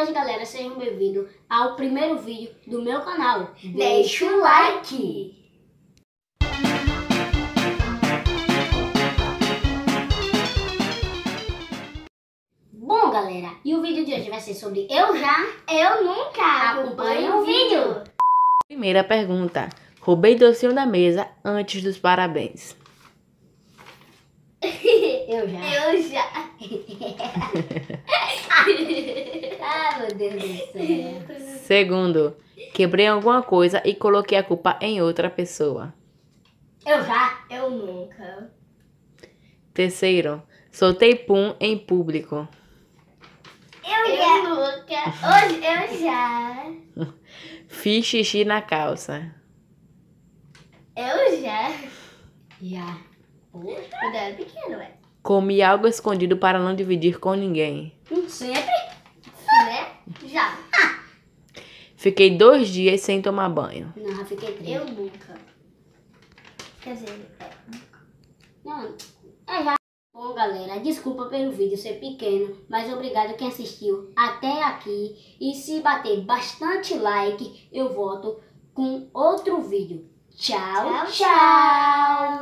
hoje, galera, sejam bem-vindos ao primeiro vídeo do meu canal. Deixa o like! Bom, galera, e o vídeo de hoje vai ser sobre eu nunca. Acompanhe o vídeo. Primeira pergunta. Roubei docinho da mesa antes dos parabéns. Eu já. Ai, meu Deus do céu. Segundo. Quebrei alguma coisa e coloquei a culpa em outra pessoa. Eu nunca. Terceiro. Soltei pum em público. Eu nunca. Hoje eu já. Fiz xixi na calça. Eu já. Já. Quando eu era pequeno, ué. Comi algo escondido para não dividir com ninguém. Sempre? Né? Já. Fiquei 2 dias sem tomar banho. Não, já fiquei 3. Eu nunca. Quer dizer, não, já. Bom, galera, desculpa pelo vídeo ser pequeno, mas obrigado quem assistiu até aqui. E se bater bastante like, eu volto com outro vídeo. Tchau, tchau.